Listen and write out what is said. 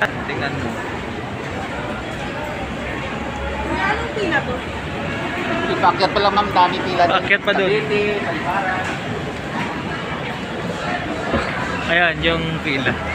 Tingnan mo. Anong pila to? Ipakyat pa lang ma'am, dami pila. Paakyat pa doon. Cavite, Paliparan. Ayan, yung pila.